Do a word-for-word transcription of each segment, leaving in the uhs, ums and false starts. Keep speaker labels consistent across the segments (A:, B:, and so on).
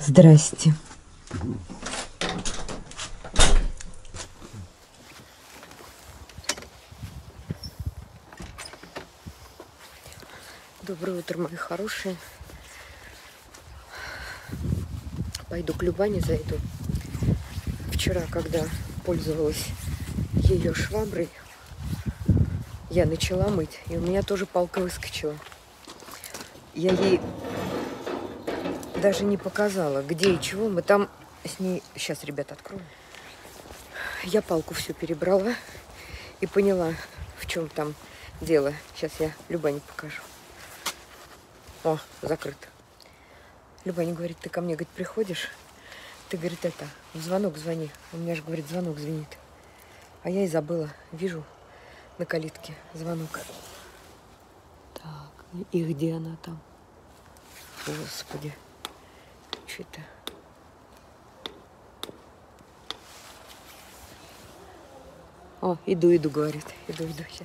A: Здрасте. Доброе утро, мои хорошие. Пойду к Любане зайду. Вчера, когда пользовалась ее шваброй, я начала мыть, и у меня тоже палка выскочила. Я ей даже не показала, где и чего. Мы там с ней... Сейчас, ребят, открою. Я палку всю перебрала и поняла, в чем там дело. Сейчас я Любане покажу. О, закрыто. Любаня говорит, ты ко мне, говорит, приходишь, ты, говорит, это, в звонок звони. У меня же, говорит, звонок звенит. А я и забыла. Вижу на калитке звонок. Так, и где она там? Господи. Что это? О, иду, иду, говорит. Иду, иду, сейчас.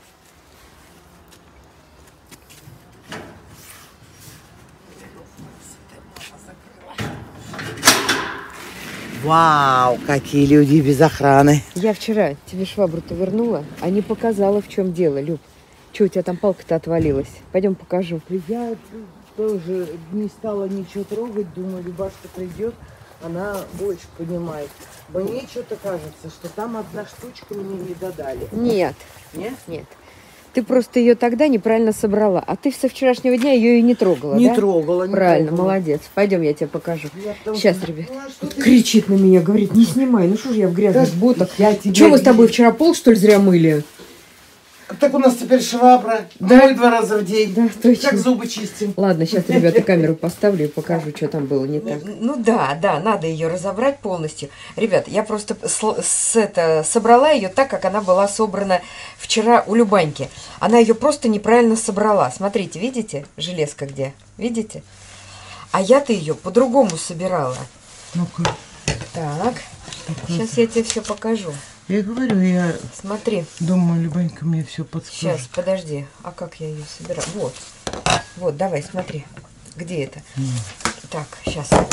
B: Вау, какие люди без охраны.
A: Я вчера тебе швабру-то вернула, а не показала, в чем дело, Люб. Че, у тебя там палка-то отвалилась? Пойдем покажу.
B: Я тоже не стала ничего трогать, думаю, Любашка придет, она больше понимает. Мне что-то кажется, что там одна штучка мне не додали.
A: Нет.
B: Нет?
A: Нет. Ты просто ее тогда неправильно собрала, а ты со вчерашнего дня ее и не трогала,
B: Не
A: да?
B: трогала, не
A: Правильно,
B: трогала.
A: молодец. Пойдем, я тебе покажу.
B: Я
A: Сейчас,
B: тоже...
A: ребят.
B: Ну, а что ты...
A: Кричит на меня, говорит, не снимай. Ну что ж я в грязных
B: Да,
A: ботах.
B: я тебя
A: Че, мы с тобой
B: вижу.
A: вчера пол, что ли, зря мыли?
B: Так у нас теперь швабра.
A: Да.
B: Мой два раза в день.
A: Да, точно.
B: Как зубы чистим.
A: Ладно, сейчас, ребята, камеру поставлю и покажу, что там было не так. Ну да, да, надо ее разобрать полностью. Ребят, я просто с, с это, собрала ее так, как она была собрана вчера у Любаньки. Она ее просто неправильно собрала. Смотрите, видите, железка где? Видите? А я-то ее по-другому собирала.
B: Ну-ка.
A: Так, сейчас я тебе все покажу.
B: Я говорю, я
A: Смотри.
B: думаю, Любанька мне все подскажет.
A: Сейчас, подожди. А как я ее собираю? Вот. Вот, давай, смотри. Где это? Mm. Так, сейчас. Mm.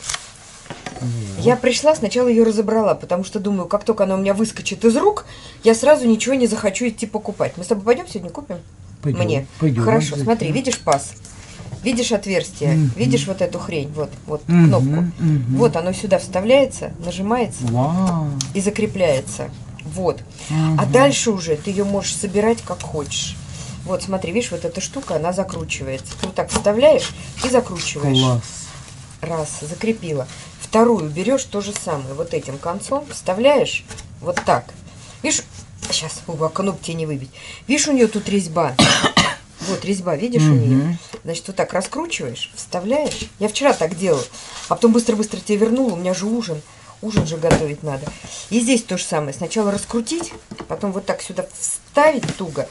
A: Я пришла, сначала ее разобрала, потому что думаю, как только она у меня выскочит из рук, я сразу ничего не захочу идти покупать. Мы с тобой пойдем сегодня купим?
B: Пойдем,
A: Мне.
B: Пойдем,
A: Хорошо, смотри, видишь паз? Видишь отверстие?
B: Mm-hmm.
A: Видишь вот эту хрень? Вот, вот
B: Mm-hmm.
A: кнопку.
B: Mm-hmm.
A: Вот оно сюда вставляется, нажимается
B: Wow.
A: и закрепляется. Вот.
B: Mm-hmm.
A: А дальше уже ты ее можешь собирать как хочешь. Вот, смотри, видишь, вот эта штука, она закручивается. Ты вот так вставляешь и закручиваешь.
B: Класс.
A: Раз, закрепила. Вторую берешь то же самое. Вот этим концом вставляешь вот так. Видишь, сейчас, а кнопку тебе не выбить. Видишь, у нее тут резьба. Вот резьба, видишь,
B: Mm-hmm.
A: у нее. Значит, вот так раскручиваешь, вставляешь. Я вчера так делала. А потом быстро-быстро тебе вернула. У меня же ужин. Ужин же готовить надо. И здесь то же самое. Сначала раскрутить, потом вот так сюда вставить туго.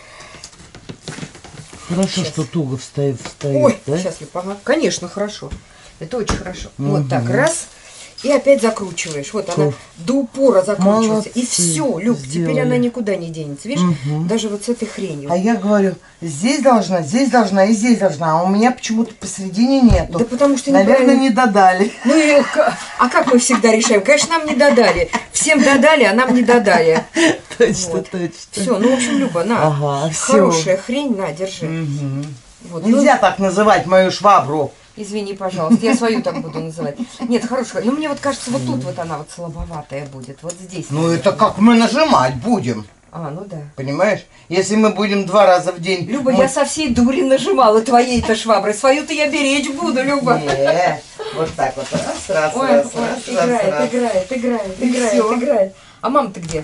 B: Хорошо,
A: сейчас.
B: Что туго вставит, вставит,
A: Ой,
B: да?
A: сейчас, ага. Конечно, хорошо. Это очень хорошо.
B: Угу.
A: Вот так, раз. И опять закручиваешь. Вот она до упора закручивается.
B: Молодцы,
A: и все, Люб,
B: сделали.
A: теперь она никуда не денется. Видишь,
B: угу.
A: даже вот с этой хренью.
B: А я говорю, здесь должна, здесь должна и здесь должна. А у меня почему-то посередине нету.
A: Да потому что
B: наверное, не додали.
A: Ну и, а как мы всегда решаем? Конечно, нам не додали. Всем додали, а нам не додали.
B: Точно,
A: Вот.
B: точно.
A: Все, ну, в общем, Люба, на.
B: Ага,
A: Хорошая хрень, на, держи.
B: Угу.
A: Вот,
B: Нельзя
A: ну,
B: так называть мою швабру.
A: извини, пожалуйста, я свою так буду называть. Нет, хорошая. Ну, мне вот кажется, вот тут вот она вот слабоватая будет. Вот здесь.
B: Ну,
A: наверное.
B: это как мы нажимать будем.
A: А, ну да.
B: Понимаешь? Если мы будем два раза в день...
A: Люба,
B: мы...
A: я со всей дури нажимала твоей-то шваброй. Свою-то я беречь буду, Люба.
B: Не, вот так вот. Раз, раз,
A: Ой,
B: раз,
A: ой,
B: раз,
A: играет,
B: раз,
A: играет, играет,
B: И
A: играет,
B: всё.
A: играет. А мама-то где?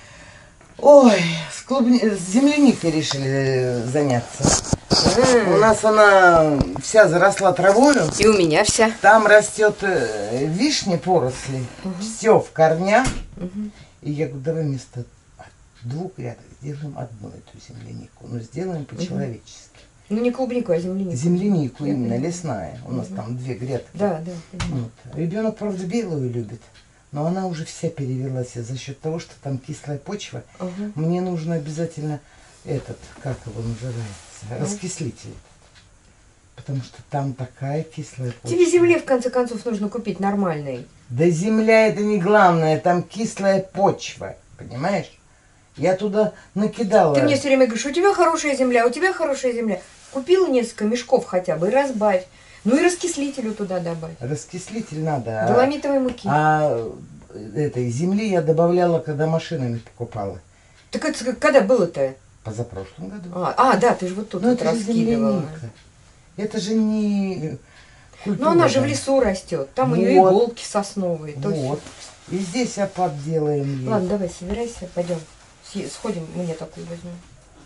B: Ой, с, клубни... с земляникой решили заняться. У нас она вся заросла травою.
A: И у меня вся.
B: Там растет э, вишня, поросли.
A: Угу.
B: Все в корнях.
A: Угу.
B: И я говорю, давай вместо двух рядов сделаем одну эту землянику. Но сделаем по-человечески.
A: Ну, не клубнику, а землянику.
B: Землянику
A: Я
B: именно,
A: понимаю.
B: лесная. У нас
A: Угу.
B: там две грядки.
A: Да, да.
B: Вот. Ребенок, правда, белую любит. Но она уже вся перевелась за счет того, что там кислая почва.
A: Угу.
B: Мне нужно обязательно этот, как его называется, раскислитель. Потому что там такая кислая почва.
A: Тебе земли, в конце концов, нужно купить нормальной.
B: Да земля это не главное, там кислая почва, понимаешь? Я туда накидала.
A: Ты мне все время говоришь, у тебя хорошая земля, у тебя хорошая земля. Купила несколько мешков хотя бы и разбавь. Ну и раскислителю туда добавь.
B: Раскислитель надо.
A: Доломитовой муки.
B: А, а этой земли я добавляла, когда машинами покупала.
A: Так это когда было-то?
B: Позапрошлом году.
A: А, а, да, ты же вот тут
B: Но
A: вот
B: это же
A: раскидывала.
B: земляника. Это же не культура.
A: Но она же в лесу растет. Там
B: вот.
A: у нее иголки сосновые.
B: Вот. И здесь опад делаем. Ей.
A: Ладно, давай, собирайся, пойдем. Сходим, мне такую возьмем.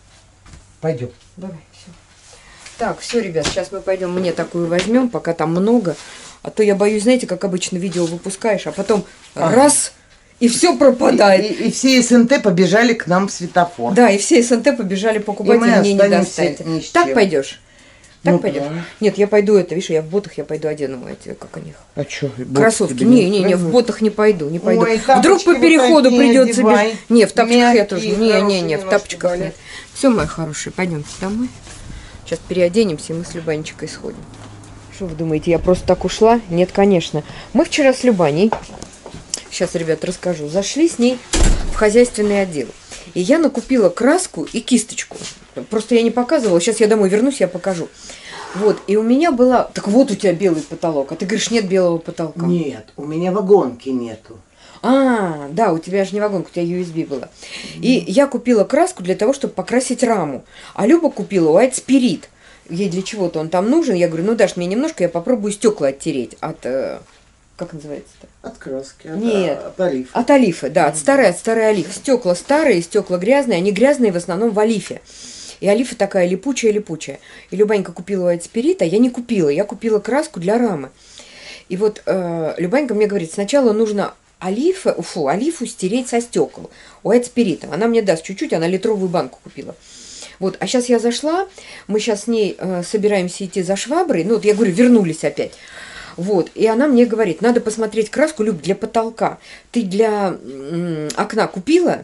B: Пойдем.
A: Давай, все. Так, все, ребят, сейчас мы пойдем, мне такую возьмем, пока там много. А то я боюсь, знаете, как обычно видео выпускаешь, а потом ага. раз, и все пропадает.
B: И, и, и все СНТ побежали к нам в светофор.
A: Да, и все СНТ побежали покупать, и, и мне не достать. Так пойдешь? Так ну, пойдешь? Да. Нет, я пойду это, видишь, я в ботах, я пойду одену эти, как они.
B: А что?
A: Кроссовки. Не, не, не, в ботах не пойду, не пойду. Ой, вдруг по переходу придется бежать. Не, в тапочках мягкие, я тоже. Не, не, не, в тапочках нет. Все, мои хорошие, пойдемте домой. Сейчас переоденемся, и мы с Любанечкой сходим. Что вы думаете, я просто так ушла? Нет, конечно. Мы вчера с Любаней, сейчас, ребят, расскажу, зашли с ней в хозяйственный отдел. И я накупила краску и кисточку. Просто я не показывала. Сейчас я домой вернусь, я покажу. Вот, и у меня была... Так вот у тебя белый потолок. А ты говоришь, нет белого потолка.
B: Нет, у меня вагонки нету.
A: А, да, у тебя же не вагонка, у тебя ю эс би была. И я купила краску для того, чтобы покрасить раму. А Люба купила White Spirit. Ей для чего-то он там нужен. Я говорю, ну дашь мне немножко, я попробую стекла оттереть от... Как называется-то?
B: От краски. От,
A: Нет.
B: От олифа.
A: От олифа, да, от старой, от старой олифы. Стекла старые, стекла грязные. Они грязные в основном в олифе. И олифа такая липучая-липучая. И Любанька купила White Spirit, а я не купила. Я купила краску для рамы. И вот э, Любанька мне говорит, сначала нужно олифа, фу, олифу стереть со стекол. White Spirit. Она мне даст чуть-чуть, она литровую банку купила. Вот, а сейчас я зашла, мы сейчас с ней э, собираемся идти за шваброй. Ну, вот я говорю, вернулись опять. Вот, и она мне говорит, надо посмотреть краску, Люб, для потолка. Ты для м, окна купила?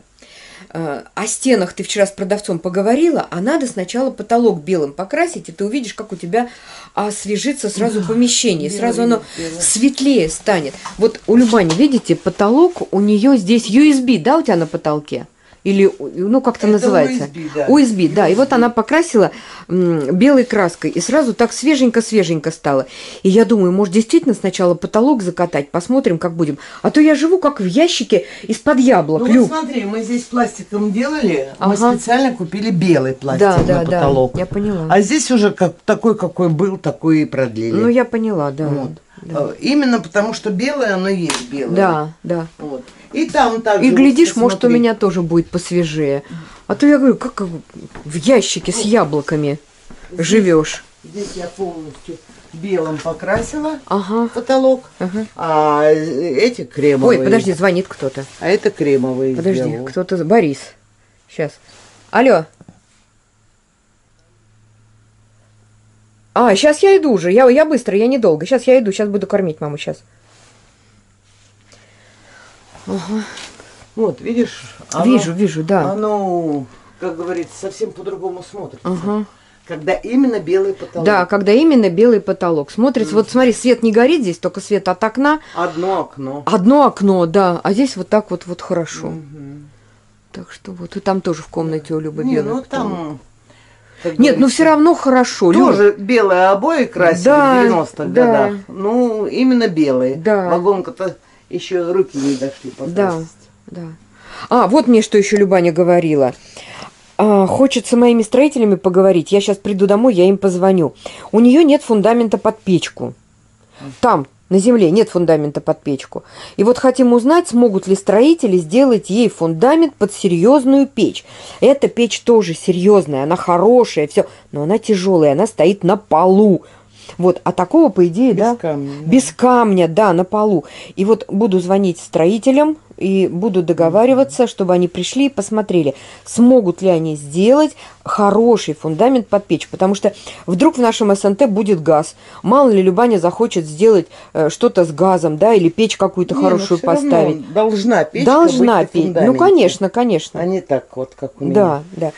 A: О стенах ты вчера с продавцом поговорила, а надо сначала потолок белым покрасить, и ты увидишь, как у тебя освежится сразу да, помещение, белый, сразу оно белый. Светлее станет. Вот у Любани, видите, потолок у нее здесь ю эс би, да, у тебя на потолке? Или, ну, как-то называется. ю эс би, да. ю эс би, да. И вот она покрасила м, белой краской, и сразу так свеженько-свеженько стало. И я думаю, может, действительно сначала потолок закатать, посмотрим, как будем. А то я живу как в ящике из-под яблок.
B: Ну, вот смотри, мы здесь пластиком делали, ага. мы специально купили белый пластик да, на да, потолок. Да,
A: я поняла.
B: А здесь уже как, такой, какой был, такой и продлили.
A: Ну, я поняла, да.
B: Вот.
A: Да.
B: Именно потому, что белое, оно есть белое.
A: Да, да.
B: Вот. И там также.
A: И глядишь, вот, может, у меня тоже будет посвежее. А то я говорю, как в ящике с яблоками здесь, живешь.
B: Здесь я полностью белым покрасила
A: ага.
B: потолок, ага. а эти кремовые.
A: Ой, подожди, звонит кто-то.
B: А это кремовые.
A: Подожди, кто-то... Борис. Сейчас. Алло. А, сейчас я иду уже. Я, я быстро, я недолго. Сейчас я иду, сейчас буду кормить маму, сейчас. Ага.
B: Вот, видишь? Оно,
A: вижу, вижу, да.
B: Оно, как говорится, совсем по-другому смотрится.
A: Ага.
B: Когда именно белый потолок.
A: Да, когда именно белый потолок. Смотрится, mm. вот смотри, свет не горит здесь, только свет от окна.
B: Одно окно.
A: Одно окно, да. А здесь вот так вот, вот хорошо.
B: Mm-hmm.
A: Так что вот, и там тоже в комнате у Любы
B: не,
A: белый
B: ну
A: потолок.
B: Там...
A: Нет, ну все равно хорошо.
B: Тоже Люб... белые обои красили да, в девяностых да. годах. Ну, именно белые.
A: Да.
B: Вагонка-то еще руки не дошли покрасить.
A: Да, да. А, вот мне что еще Любаня говорила. А, хочется моими строителями поговорить. Я сейчас приду домой, я им позвоню. У нее нет фундамента под печку. Там, на земле, нет фундамента под печку. И вот хотим узнать, смогут ли строители сделать ей фундамент под серьезную печь. Эта печь тоже серьезная, она хорошая, все, но она тяжелая, она стоит на полу. Вот, а такого, по идее, без да,
B: камня,
A: без камня, да, на полу. И вот буду звонить строителям и буду договариваться, чтобы они пришли и посмотрели, смогут ли они сделать хороший фундамент под печь. Потому что вдруг в нашем СНТ будет газ. Мало ли Любаня захочет сделать э, что-то с газом, да, или печь какую-то хорошую
B: ну,
A: поставить.
B: Должна печь.
A: Должна печь. Ну, конечно, конечно.
B: А не так вот, как у меня.
A: Да, да.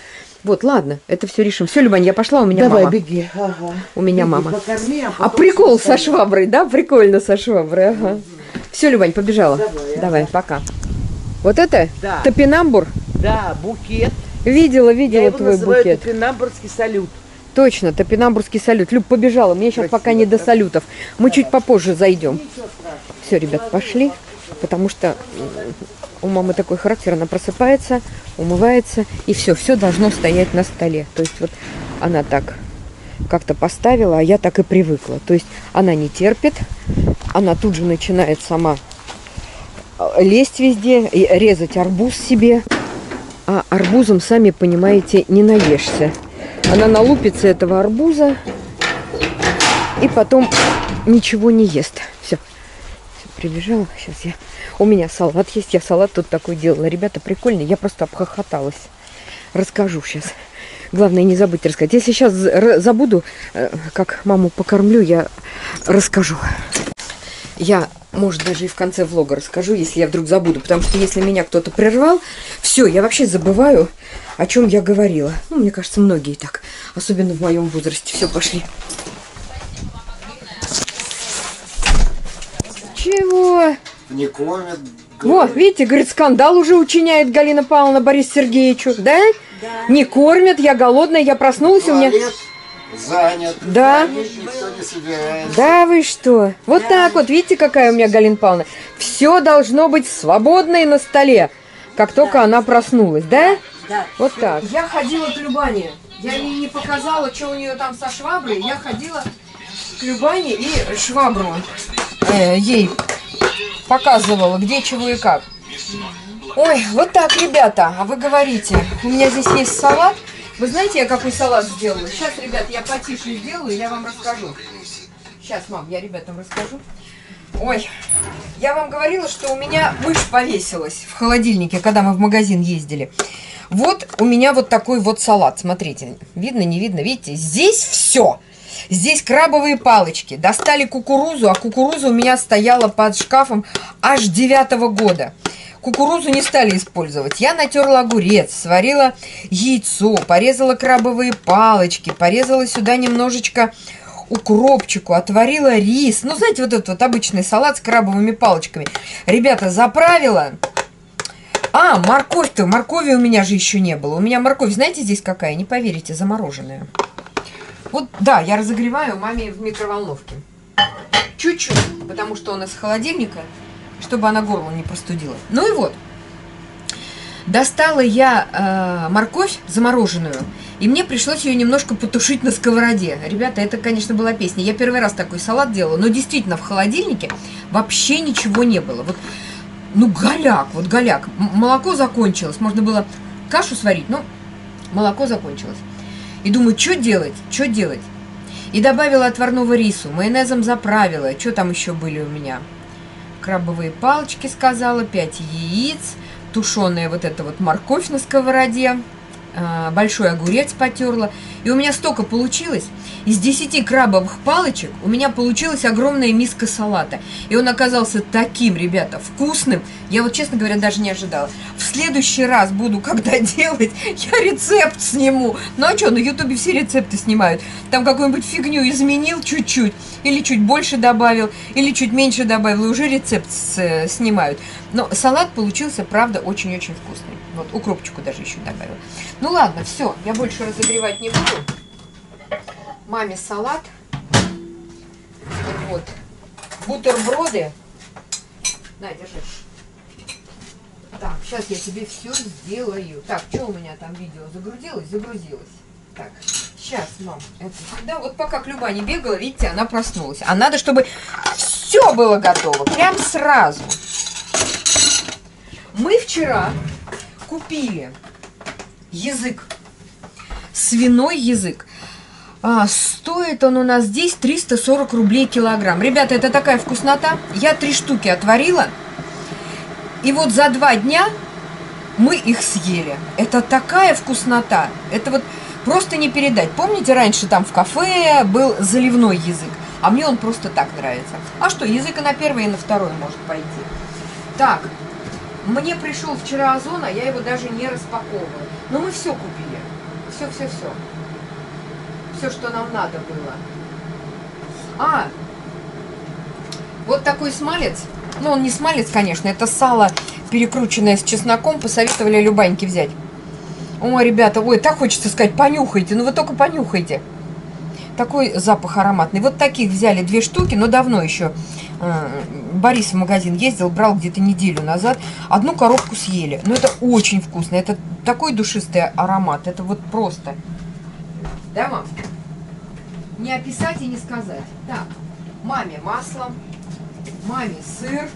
A: Вот, ладно, это все решим. Все, Любань, я пошла, у меня
B: Давай,
A: мама.
B: беги. Ага.
A: У меня
B: Беги,
A: мама.
B: покорми, а,
A: А
B: потом
A: прикол со
B: оставим.
A: шваброй, да? Прикольно со шваброй, ага. Все, Любань, побежала.
B: Давай,
A: Давай,
B: ага.
A: пока. Вот это?
B: Да.
A: Топинамбур?
B: Да, букет.
A: Видела,
B: Я
A: видела
B: его
A: твой
B: называю
A: букет.
B: топинамбурский салют.
A: Точно, топинамбурский салют. Люб, побежала, мне сейчас
B: Красиво,
A: пока не до
B: красиво.
A: салютов. Мы чуть попозже зайдем.
B: Ничего страшного.
A: Все, ребят, пошли, потому что м, у мамы такой характер, она просыпается, умывается, и все, все должно стоять на столе. То есть вот она так как-то поставила, а я так и привыкла. То есть она не терпит, она тут же начинает сама лезть везде, и резать арбуз себе. А арбузом, сами понимаете, не наешься. Она налупится этого арбуза и потом ничего не ест. Все. Все, прибежала. Сейчас я... У меня салат есть. Я салат тут такой делала. Ребята, прикольный. Я просто обхохоталась. Расскажу сейчас. Главное, не забыть рассказать. Если сейчас забуду, как маму покормлю, я расскажу. Я, может, даже и в конце влога расскажу, если я вдруг забуду. Потому что если меня кто-то прервал, все, я вообще забываю, о чем я говорила. Ну, мне кажется, многие так. Особенно в моем возрасте. Все, пошли. Чего?
C: Не кормят.
A: Вот, видите, говорит, скандал уже учиняет Галина Павловна Борису Сергеевичу. Да? Да. Не кормят, я голодная, я проснулась, у меня...
C: Занят.
A: Да.
C: Никто не собирается.
A: Да вы что? Вот да. Так вот, видите, какая у меня Галина Павловна? Все должно быть свободно и на столе, как только да. Она проснулась, да? Да. Вот так. Я ходила к Любане. Я ей не показала, что у нее там со шваброй. Я ходила к Любане и швабру э, ей показывала, где, чего и как. Ой, вот так, ребята. А вы говорите, у меня здесь есть салат. Вы знаете, я какой салат сделала? Сейчас, ребят, я потише сделаю, я вам расскажу. Сейчас, мам, я ребятам расскажу. Ой, я вам говорила, что у меня мышь повесилась в холодильнике, когда мы в магазин ездили. Вот у меня вот такой вот салат. Смотрите, видно, не видно? Видите, здесь все. Здесь крабовые палочки. Достали кукурузу, а кукуруза у меня стояла под шкафом аж девятого года. Кукурузу не стали использовать. Я натерла огурец, сварила яйцо, порезала крабовые палочки, порезала сюда немножечко укропчику, отварила рис. Ну, знаете, вот этот вот обычный салат с крабовыми палочками. Ребята, заправила. А, морковь-то, моркови у меня же еще не было. У меня морковь, знаете, здесь какая? Не поверите, замороженная. Вот, да, я разогреваю маме в микроволновке. Чуть-чуть, потому что он из холодильника, чтобы она горло не простудила. Ну и вот. Достала я э, морковь замороженную, и мне пришлось ее немножко потушить на сковороде. Ребята, это, конечно, была песня. Я первый раз такой салат делала, но действительно в холодильнике вообще ничего не было. Вот, ну, голяк, вот голяк. Молоко закончилось, можно было кашу сварить, но молоко закончилось. И думаю, что делать, что делать? И добавила отварного рису, майонезом заправила. Что там еще были у меня? Крабовые палочки, сказала, пять яиц, тушеная вот эта вот морковь на сковороде, большой огурец потерла. И у меня столько получилось. Из десяти крабовых палочек у меня получилась огромная миска салата. И он оказался таким, ребята, вкусным. Я вот, честно говоря, даже не ожидала. В следующий раз буду, когда делать, я рецепт сниму. Ну а что, на ютубе все рецепты снимают. Там какую-нибудь фигню изменил чуть-чуть, или чуть больше добавил, или чуть меньше добавил, и уже рецепт с, снимают. Но салат получился, правда, очень-очень вкусный. Вот, укропчику даже еще добавила. Ну ладно, все, я больше разогревать не буду. Маме салат. Вот. Бутерброды. На, держи. Так, сейчас я тебе все сделаю. Так, что у меня там видео загрузилось? Загрузилось. Так, сейчас, мам. Это, да, вот пока Люба не бегала, видите, она проснулась. А надо, чтобы все было готово. Прям сразу. Мы вчера купили язык. Свиной язык. А, стоит он у нас здесь триста сорок рублей килограмм. Ребята, это такая вкуснота. Я три штуки отварила. И вот за два дня мы их съели. Это такая вкуснота. Это вот просто не передать. Помните, раньше там в кафе был заливной язык. А мне он просто так нравится. А что, язык и на первый, и на второй может пойти. Так, мне пришел вчера Озон, а я его даже не распаковывала. Но мы все купили. Все, все, все. Все, что нам надо было. А, вот такой смалец. Ну, он не смалец, конечно, это сало, перекрученное с чесноком, посоветовали Любаньке взять. О, ребята, ой, так хочется сказать, понюхайте, ну вы только понюхайте. Такой запах ароматный. Вот таких взяли две штуки, но давно еще. Борис в магазин ездил, брал где-то неделю назад. Одну коробку съели. Но это очень вкусно. Это такой душистый аромат. Это вот просто. Да, мам? Не описать и не сказать. Так, маме масло, маме сыр.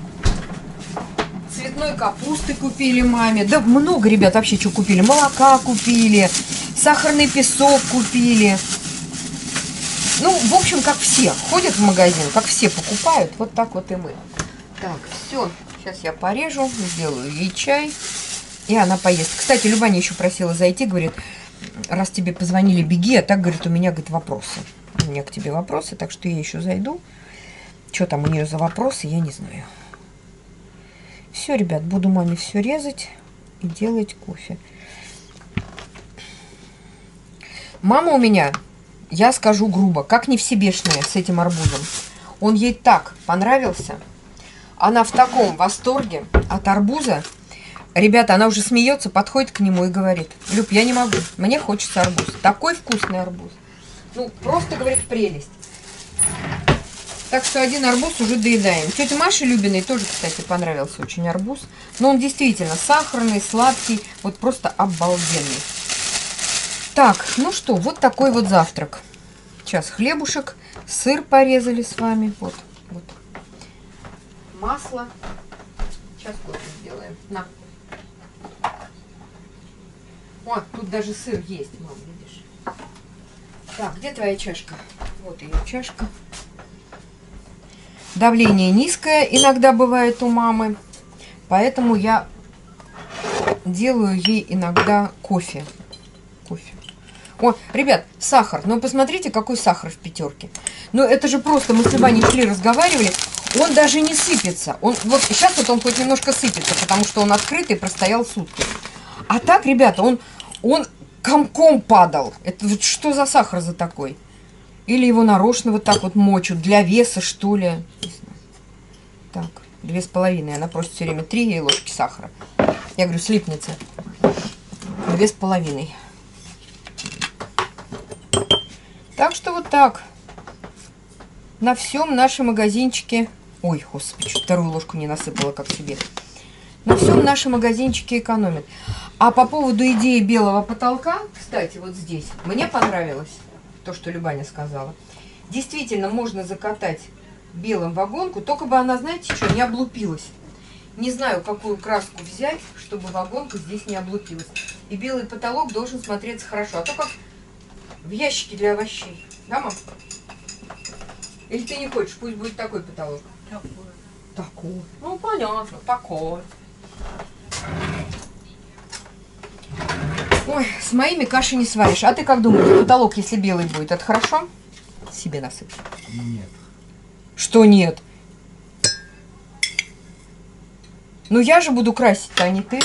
A: Цветной капусты купили маме. Да много, ребят, вообще что купили. Молока купили, сахарный песок купили. Ну, в общем, как все ходят в магазин, как все покупают, вот так вот и мы. Так, все. Сейчас я порежу, сделаю ей чай, и она поест. Кстати, Любаня еще просила зайти, говорит, раз тебе позвонили, беги, а так, говорит, у меня, говорит, вопросы. У меня к тебе вопросы, так что я еще зайду. Что там у нее за вопросы, я не знаю. Все, ребят, буду маме все резать и делать кофе. Мама у меня... Я скажу грубо, как не всебешная с этим арбузом. Он ей так понравился. Она в таком восторге от арбуза. Ребята, она уже смеется, подходит к нему и говорит: Люб, я не могу, мне хочется арбуз. Такой вкусный арбуз. Ну, просто, говорит, прелесть. Так что один арбуз уже доедаем. Тете Маше Любиной тоже, кстати, понравился очень арбуз. Но он действительно сахарный, сладкий, вот просто обалденный. Так, ну что, вот такой вот завтрак. Сейчас хлебушек, сыр порезали с вами. Вот, вот. Масло. Сейчас кофе сделаем. На. О, тут даже сыр есть, мам, видишь? Так, где твоя чашка? Вот ее чашка. Давление низкое иногда бывает у мамы. Поэтому я делаю ей иногда кофе. Кофе. О, ребят, сахар. Ну, посмотрите, какой сахар в пятерке. Ну, это же просто, мы с Любаней шли, разговаривали. Он даже не сыпется. Он, вот сейчас вот он хоть немножко сыпется, потому что он открытый, простоял сутки. А так, ребята, он, он комком падал. Это вот что за сахар за такой? Или его нарочно вот так вот мочут, для веса, что ли? Так, две с половиной. Она просит все время три ей ложки сахара. Я говорю, слипнется. Две с половиной. Так что вот так. На всем нашем магазинчике... Ой, господи, чуть вторую ложку не насыпала, как себе. На всем нашем магазинчике экономят. А по поводу идеи белого потолка, кстати, вот здесь, мне понравилось то, что Любаня сказала. Действительно, можно закатать белым вагонку, только бы она, знаете что, не облупилась. Не знаю, какую краску взять, чтобы вагонка здесь не облупилась. И белый потолок должен смотреться хорошо. А то как... В ящике для овощей. Да, мам? Или ты не хочешь? Пусть будет такой потолок.
D: Такой.
A: Такой. Ну, понятно. Такой. Ой, с моими каши не сваришь. А ты как думаешь, потолок, если белый будет, это хорошо? Себе насыпь.
C: Нет.
A: Что нет? Ну, я же буду красить, а не ты.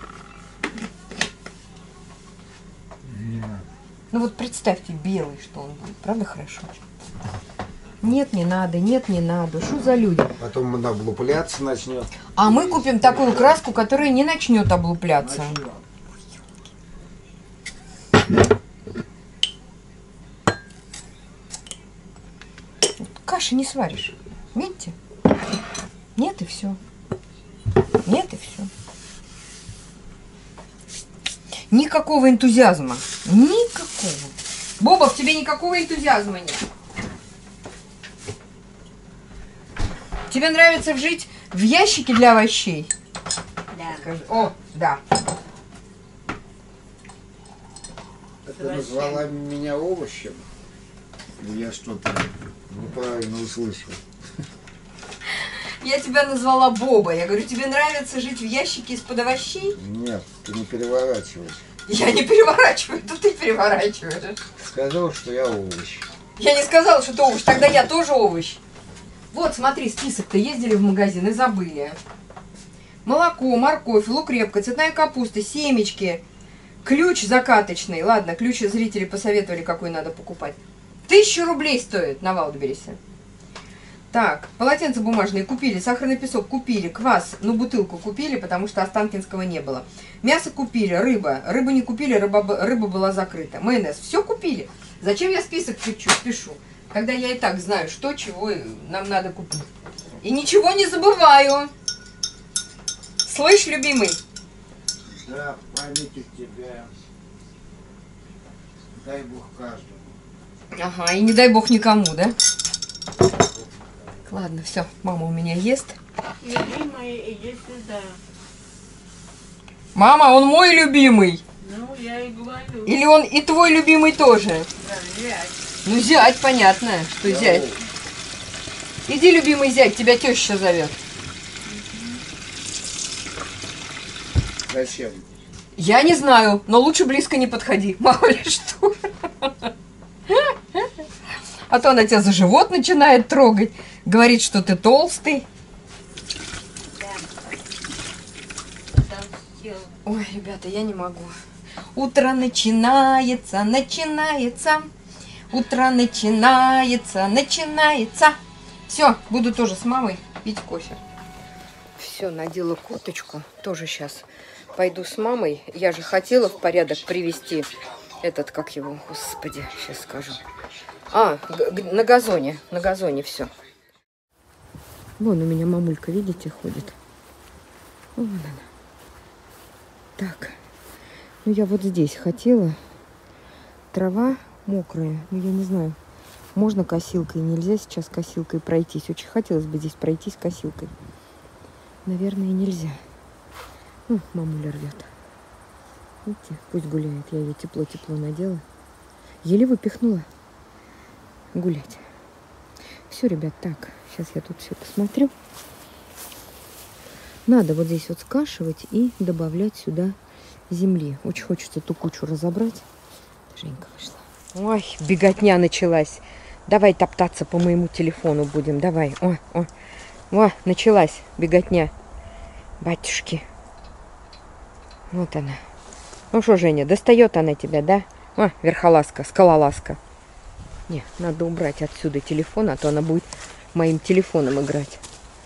A: Ну вот представьте, белый, что он будет. Правда хорошо? Нет, не надо, нет, не надо. Что за люди?
C: Потом она облупляться начнет.
A: А мы купим такую краску, которая не начнет облупляться. Каши не сваришь. Видите? Нет и все. Нет и все. Никакого энтузиазма. Никакого. Боба, в тебе никакого энтузиазма нет. Тебе нравится жить в ящике для овощей?
D: Да.
A: Скажи. О, да.
C: Ты назвала меня овощем? Я что-то неправильно услышал.
A: Я тебя назвала Боба. Я говорю, тебе нравится жить в ящике из-под овощей?
C: Нет, ты не переворачиваешь.
A: Я не переворачиваю, тут ты переворачиваешь.
C: Сказал, что я овощ.
A: Я не сказала, что ты овощ. Тогда я тоже овощ. Вот, смотри, список-то. Ездили в магазин и забыли. Молоко, морковь, лук, репка, цветная капуста, семечки, Ключ закаточный. Ладно, ключ зрители посоветовали, какой надо покупать. Тысячу рублей стоит на Валдберрисе. Так, полотенца бумажные купили, сахарный песок купили, квас, ну бутылку купили, потому что Останкинского не было. Мясо купили, рыба. Рыбу не купили, рыба, рыба была закрыта. Майонез. Все купили. Зачем я список пишу, пишу, когда я и так знаю, что, чего нам надо купить. И ничего не забываю. Слышь, любимый?
C: Да, память у тебя. Дай Бог каждому.
A: Ага, и не дай бог никому, да? Ладно, все, мама у меня ест.
D: Любимая, иди сюда.
A: Мама, он мой любимый.
D: Ну, я и говорю.
A: Или он и твой любимый тоже?
D: Да, зять.
A: Ну, зять, понятно, что зять. Иди, любимый зять, тебя теща зовет.
C: Зачем?
A: Я не знаю, но лучше близко не подходи, мало ли что. А то она тебя за живот начинает трогать, говорит, что ты толстый. Ой, ребята, я не могу. Утро начинается, начинается. Утро начинается, начинается. Все, буду тоже с мамой пить кофе. Все, надела курточку. Тоже сейчас пойду с мамой. Я же хотела в порядок привести этот, как его, господи, сейчас скажу. А, на газоне, на газоне все. Вон у меня мамулька, видите, ходит. Вон она. Так, ну я вот здесь хотела. Трава мокрая, ну я не знаю, можно косилкой, нельзя сейчас косилкой пройтись. Очень хотелось бы здесь пройтись косилкой. Наверное, нельзя. Ну, мамуля рвет. Видите, пусть гуляет. Я ее тепло-тепло надела. Еле выпихнула гулять. Все, ребят, так. Сейчас я тут все посмотрю. Надо вот здесь вот скашивать и добавлять сюда земли. Очень хочется эту кучу разобрать. Женька вышла. Ой, беготня началась. Давай топтаться по моему телефону будем. Давай. О, о. О, началась беготня. Батюшки. Вот она. Ну что, Женя, достает она тебя, да? О, верхолазка, скалолазка. Не, надо убрать отсюда телефон, а то она будет моим телефоном играть.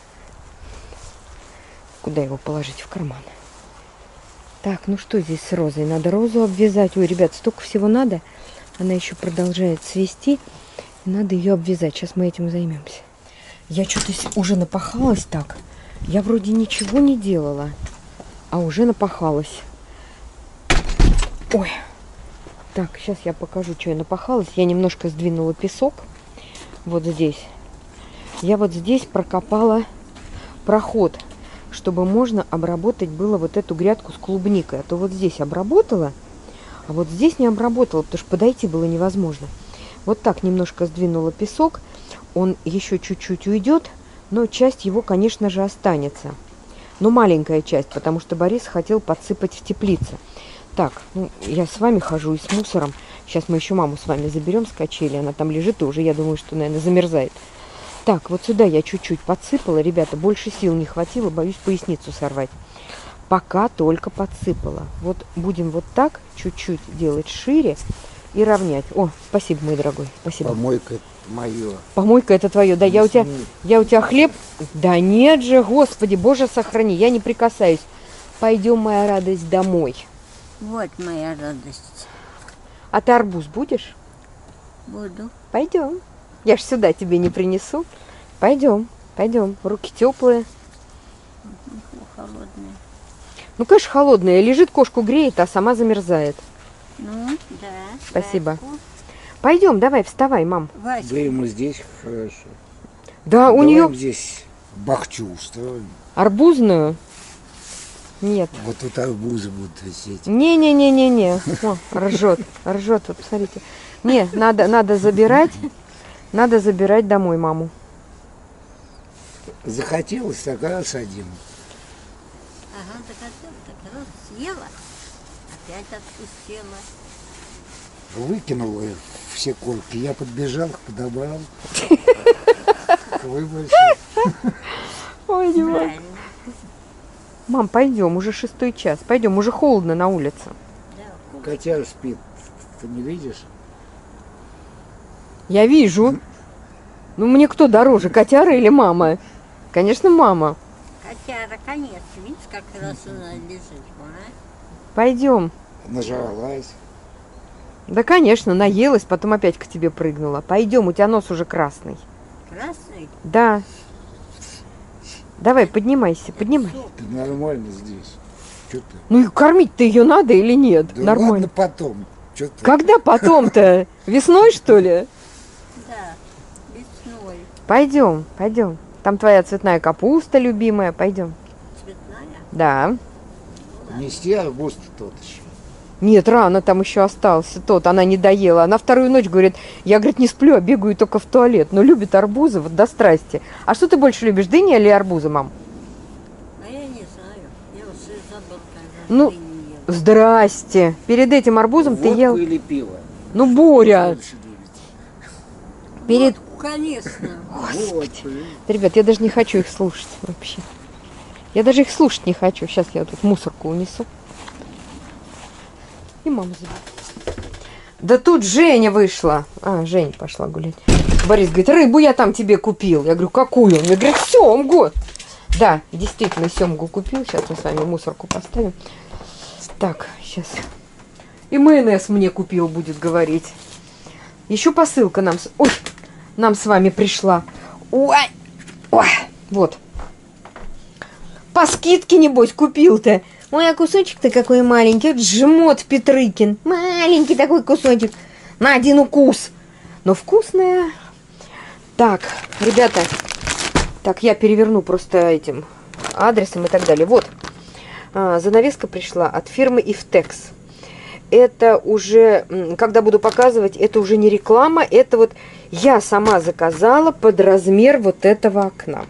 A: Куда его положить? В карман. Так, ну что здесь с розой? Надо розу обвязать. Ой, ребят, столько всего надо. Она еще продолжает цвести. Надо ее обвязать. Сейчас мы этим займемся. Я что-то уже напахалась так. Я вроде ничего не делала, а уже напахалась. Ой. Так, сейчас я покажу, что я напахалась. Я немножко сдвинула песок. Вот здесь. Я вот здесь прокопала проход, чтобы можно обработать было вот эту грядку с клубникой. А то вот здесь обработала, а вот здесь не обработала, потому что подойти было невозможно. Вот так немножко сдвинула песок. Он еще чуть-чуть уйдет, но часть его, конечно же, останется. Но маленькая часть, потому что Борис хотел подсыпать в теплице. Так, ну, я с вами хожу и с мусором. Сейчас мы еще маму с вами заберем с качели. Она там лежит и уже, я думаю, что, наверное, замерзает. Так, вот сюда я чуть-чуть подсыпала. Ребята, больше сил не хватило, боюсь поясницу сорвать. Пока только подсыпала. Вот будем вот так чуть-чуть делать шире и равнять. О, спасибо, мой дорогой, спасибо.
C: Помойка мое.
A: Помойка это твое, да, я у тебя, я у тебя хлеб. Да нет же, Господи, Боже, сохрани, я не прикасаюсь. Пойдем, моя радость, домой.
D: Вот моя радость.
A: А ты арбуз будешь?
D: Буду.
A: Пойдем. Я ж сюда тебе не принесу. Пойдем, пойдем. Руки теплые.
D: Холодные.
A: Ну, конечно, холодная. Лежит, кошку греет, а сама замерзает.
D: Ну, да.
A: Спасибо.
D: Ваську.
A: Пойдем, давай, вставай, мам.
D: Ваську.
C: Да ему здесь хорошо.
A: Да, у
C: Давай
A: нее
C: здесь бахчу устроим.
A: арбузную. Нет.
C: Вот тут арбузы будут висеть.
A: Не-не-не-не-не. О, ржет, ржет, вот посмотрите. Не, надо, надо забирать, надо забирать домой маму.
C: Захотелось, так раз садим.
D: Ага, захотела, так раз съела, опять отпустила.
C: Выкинула все корки. Я подбежал, подобрал. Выбросил.
A: Ой, не могу.
D: Правильно.
A: Мам, пойдем, уже шестой час. Пойдем, уже холодно на улице.
D: Да,
C: Котяра спит. Ты не видишь?
A: Я вижу. Ну, мне кто дороже, котяра или мама? Конечно, мама.
D: Котяра, конечно. Видишь, как раз она лежит, а?
A: Пойдем.
C: Нажралась.
A: Да, конечно, наелась, потом опять к тебе прыгнула. Пойдем, у тебя нос уже красный.
D: Красный?
A: Да. Давай, поднимайся, поднимайся.
C: Ты нормально здесь. Что ты?
A: Ну и кормить-то ее надо или нет?
C: Да
A: Нормально.
C: ладно потом. Что ты?
A: Когда потом-то? Весной, что ли?
D: Да, весной.
A: Пойдем, пойдем. Там твоя цветная капуста любимая. Пойдем.
D: Цветная?
A: Да.
C: Нести арбуз тот еще.
A: Нет, рано там еще остался тот. Она не доела. Она вторую ночь говорит, я, говорит, не сплю, а бегаю только в туалет. Но любит арбузы вот до страсти. А что ты больше любишь, дыни или арбузы, мам?
D: А я не знаю. Я уже забыл, когда
A: Ну,
D: ты не ела.
A: Здрасте. Перед этим арбузом ты
C: Водку
A: ел.
C: или пиво?
A: Ну, Боря.
C: Больше любите.
A: Перед...
D: Водку, конечно.
C: Вот, блин.
A: Ребят, я даже не хочу их слушать вообще. Я даже их слушать не хочу. Сейчас я тут мусорку унесу. И маму заберу. Да тут Женя вышла. А, Женя пошла гулять. Борис говорит, рыбу я там тебе купил. Я говорю, какую? Он мне говорит, семгу. Да, действительно, семгу купил. Сейчас мы с вами мусорку поставим. Так, сейчас. И майонез мне купил, будет говорить. Еще посылка нам... с- Ой, нам с вами пришла. Ой, ой, вот. По скидке, небось, купил-то. Ой, а кусочек-то какой маленький. Вот жмот Петрыкин. Маленький такой кусочек. На один укус. Но вкусная. Так, ребята. Так, я переверну просто этим адресом и так далее. Вот. А, занавеска пришла от фирмы Ифтекс. Это уже, м, когда буду показывать, это уже не реклама. Это вот я сама заказала под размер вот этого окна.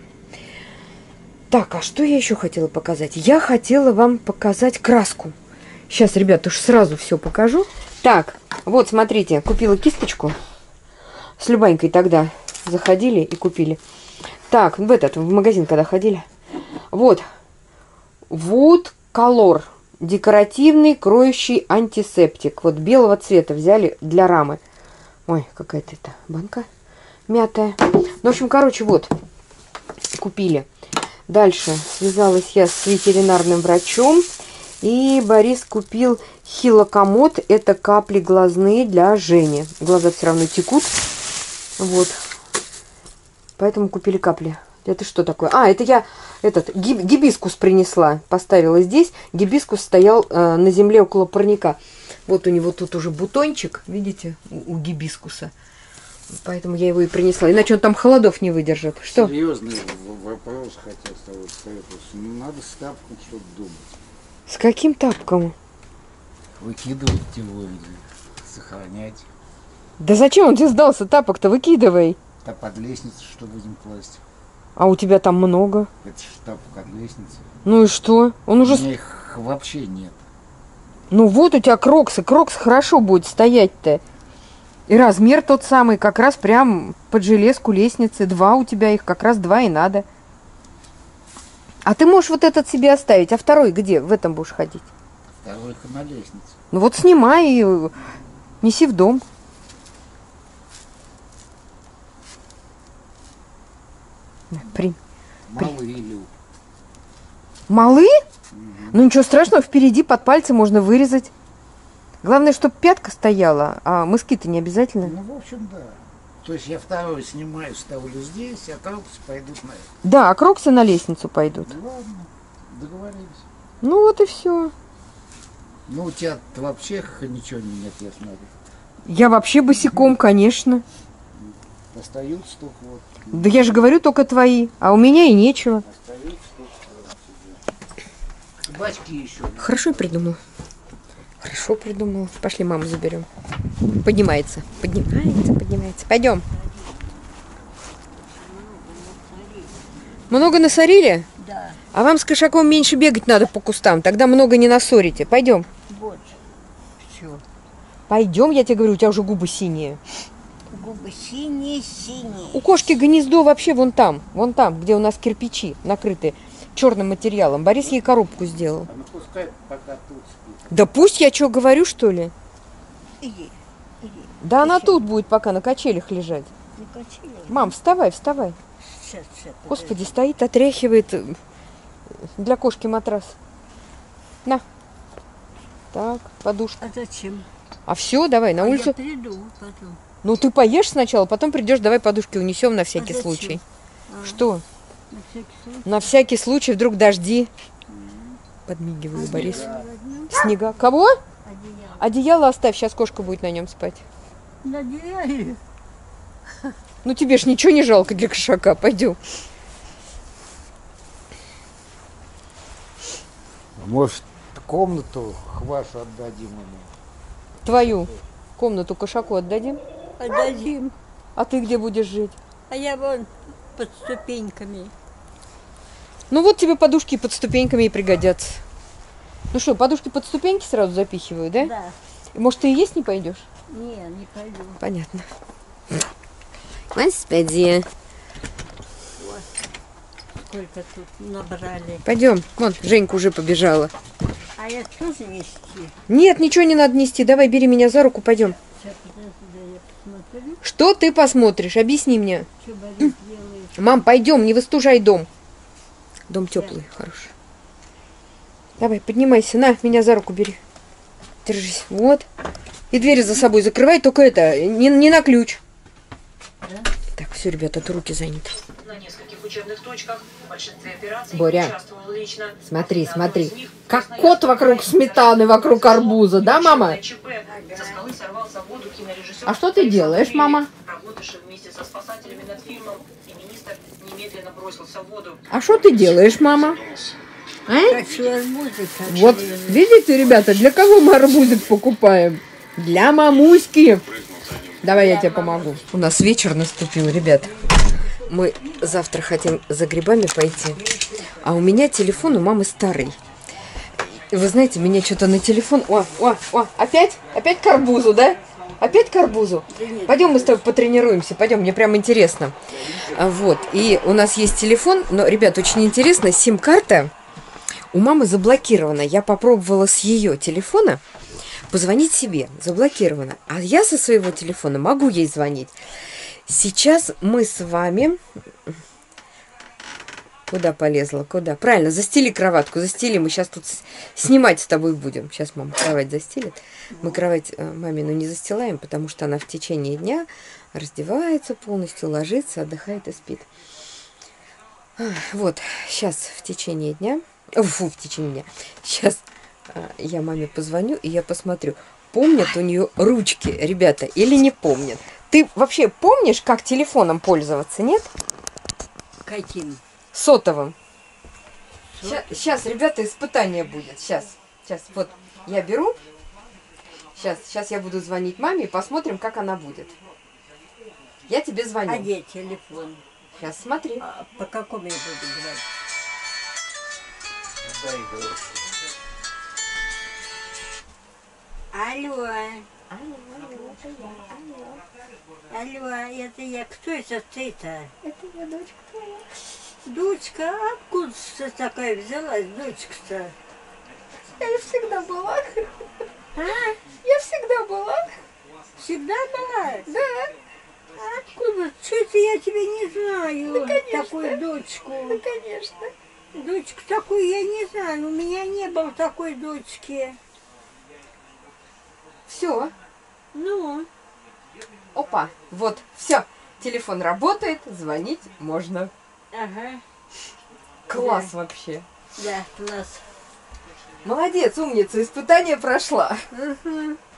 A: Так, а что я еще хотела показать? Я хотела вам показать краску. Сейчас, ребята, уж сразу все покажу. Так, вот, смотрите, купила кисточку. С Любанькой тогда заходили и купили. Так, в этот, в магазин когда ходили. Вот. Wood Color. Декоративный кроющий антисептик. Вот белого цвета взяли для рамы. Ой, какая-то это банка мятая. Ну, в общем, короче, вот. Купили. Дальше связалась я с ветеринарным врачом. И Борис купил хилокомод. Это капли глазные для Жени. Глаза все равно текут. Вот. Поэтому купили капли. Это что такое? А, это я этот гиб, гибискус принесла. Поставила здесь. Гибискус стоял э, на земле около парника. Вот у него тут уже бутончик. Видите? У, у гибискуса. Поэтому я его и принесла. Иначе он там холодов не выдержит. Что?
C: Серьезный в- вопрос хотел с тобой сказать. Ну, надо с тапком что-то думать.
A: С каким тапком?
C: Выкидывать его или сохранять.
A: Да зачем он тебе сдался? Тапок-то выкидывай.
C: А под лестницу что будем класть?
A: А у тебя там много.
C: Это же тапок от лестницы.
A: Ну и что? Он
C: У
A: уже...
C: меня их вообще нет.
A: Ну вот у тебя кроксы. Крокс хорошо будет стоять-то. И размер тот самый, как раз прям под железку лестницы. Два у тебя их, как раз два и надо. А ты можешь вот этот себе оставить. А второй где? В этом будешь ходить.
C: Второй на лестнице.
A: Ну вот снимай и э, неси в дом. На, Принь.
C: Малый или...
A: Малы? Ну ничего страшного, впереди под пальцы можно вырезать. Главное, чтобы пятка стояла, а мыски-то не обязательно.
C: Ну, в общем, да. То есть я второй снимаю, ставлю здесь, а кроксы пойдут на это.
A: Да, а кроксы на лестницу пойдут.
C: Ну, ладно, договорились.
A: Ну вот и все.
C: Ну, у тебя вообще х- ничего нет, я смотрю.
A: Я вообще босиком, конечно.
C: Остаются только вот.
A: Да я же говорю, только твои. А у меня и нечего.
C: Остаются только вот. Бачки еще.
A: Хорошо придумал. Хорошо придумал. Пошли, маму заберем. Поднимается. Поднимается, поднимается. Пойдем. Много насорили?
D: Да,
A: А вам с кошаком меньше бегать надо по кустам. Тогда много не насорите. Пойдем.
D: вот. Все.
A: Пойдем, я тебе говорю, у тебя уже губы синие.
D: Губы синие-синие.
A: У кошки гнездо вообще вон там. Вон там, где у нас кирпичи накрыты. черным материалом. Борис ей коробку сделал.
C: А ну пускай пока тут спит.
A: Да пусть, я что говорю, что ли?
D: Иди, иди.
A: Да она тут будет пока на качелях лежать.
D: Не качели.
A: Мам, вставай, вставай.
D: Сейчас, сейчас.
A: Господи, стоит, отряхивает э, для кошки матрас. На. Так, подушка.
D: А зачем?
A: А все, давай, на
D: А
A: улицу.
D: я приду потом.
A: Ну ты поешь сначала, потом придешь, давай подушки унесем на всякий
D: А зачем?
A: случай.
D: А,
A: Что?
D: на всякий случай.
A: На всякий случай вдруг дожди. Подмигиваю, Борис.
D: Одеяло возьмем?
A: Снега. Кого?
D: Одеяло.
A: Одеяло оставь, сейчас кошка будет на нем спать.
D: На одеяле.
A: Ну тебе ж ничего не жалко для кошака, пойдем.
C: Может, комнату вашу отдадим ему?
A: Твою комнату кошаку отдадим.
D: Отдадим.
A: А ты где будешь жить?
D: А я вон под ступеньками.
A: Ну вот тебе подушки под ступеньками и пригодятся. Ну что, подушки под ступеньки сразу запихиваю, да?
D: Да.
A: И, может, ты и есть не пойдешь?
D: Не, не пойду.
A: Понятно. Господи.
D: Сколько тут набрали.
A: Пойдем. Вон, Женька уже побежала.
D: А я тоже нести?
A: Нет, ничего не надо нести. Давай, бери меня за руку, пойдем.
D: Сейчас, подожди, да я посмотрю,
A: Что ты посмотришь? Объясни мне.
D: что Борис делает.
A: Мам, пойдем, не выстужай дом. Дом теплый, хороший. Давай, поднимайся. На, меня за руку бери. Держись. Вот. И двери за собой закрывай, только это, не, не на ключ.
D: Да?
A: Так, все, ребята, тут руки заняты.
E: На нескольких учебных точках в большинстве операций
A: Боря,
E: участвовал лично.
A: Смотри,
E: На одной
A: смотри.
E: из них
A: Как
E: Красноярский
A: кот вокруг
E: район
A: сметаны, вокруг арбуза, да, мама?
E: ЧП. Со скалы сорвался в воду кинорежиссер
A: А что ты делаешь, мама?
E: Работавший вместе со спасателями над фильмом, и министр немедленно бросился в воду.
A: А что ты делаешь, мама? А?
D: Хочу арбузик. хочу.
A: Вот, видите, ребята, для кого мы арбузик покупаем? Для мамуськи. Давай я тебе помогу. У нас вечер наступил, ребят. Мы завтра хотим за грибами пойти. А у меня телефон у мамы старый. И вы знаете, меня что-то на телефон... О, о, о, опять? Опять к арбузу, да? Опять к арбузу? Пойдем мы с тобой потренируемся. Пойдем, мне прям интересно. А, вот, и у нас есть телефон. Но, ребят, очень интересно, сим-карта у мамы заблокирована. Я попробовала с ее телефона позвонить себе. Заблокировано. А я со своего телефона могу ей звонить. Сейчас мы с вами... Куда полезла? Куда? Правильно, застели кроватку. Застели. Мы сейчас тут снимать с тобой будем. Сейчас мама кровать застелит. Мы кровать мамину не застилаем, потому что она в течение дня раздевается полностью, ложится, отдыхает и спит. Вот, сейчас в течение дня... Фу, в течение дня. Сейчас я маме позвоню, и я посмотрю, помнят у нее ручки, ребята, или не помнят. Ты вообще помнишь, как телефоном пользоваться, нет?
D: Каким?
A: Сотовым. Сейчас, сейчас, ребята, испытание будет. Сейчас, сейчас, вот я беру. Сейчас, сейчас я буду звонить маме и посмотрим, как она будет. Я тебе звоню.
D: А где телефон?
A: Сейчас, смотри.
D: А по какому я буду говорить?
C: Дай игрушку.
D: Алло. Алло, это я. Кто это ты-то?
A: Это я, дочка твоя.
D: Дочка, а откуда ты такая взялась, дочка-то?
A: Я всегда была.
D: А?
A: Я всегда была.
D: Всегда была?
A: Да.
D: А откуда? Что-то я тебя не знаю.
A: Да, конечно.
D: Такую дочку.
A: Ну, конечно.
D: Дочку такую я не знаю. У меня не было такой дочки.
A: Все.
D: Ну,
A: Опа. Вот. Все. Телефон работает. Звонить можно.
D: ага.
A: Класс
D: Да.
A: вообще.
D: Да, класс.
A: Молодец, умница. Испытание прошла.
D: Угу.